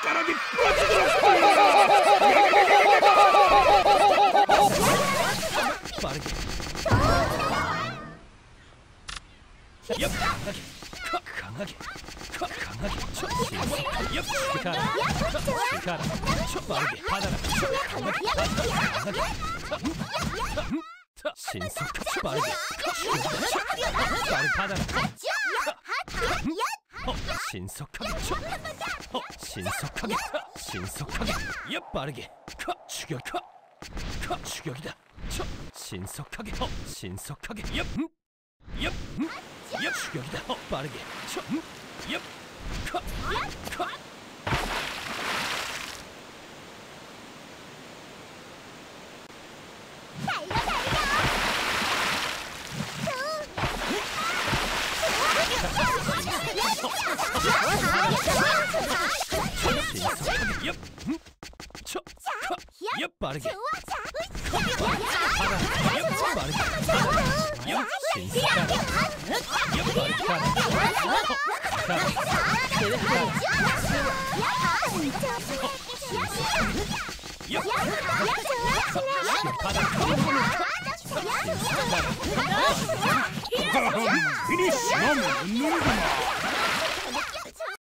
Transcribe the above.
손가락이 부러지도록 빠르게 얍 강하게 강하게 얍 가라 빠르게 받아라 강하게 신속하게 빠르게 빠르게 받아라 신속하게 신속하게 빠르게 추격이다 신속하게 추격이다 빠르게 빠르게 피니쉬 너무 늦는구나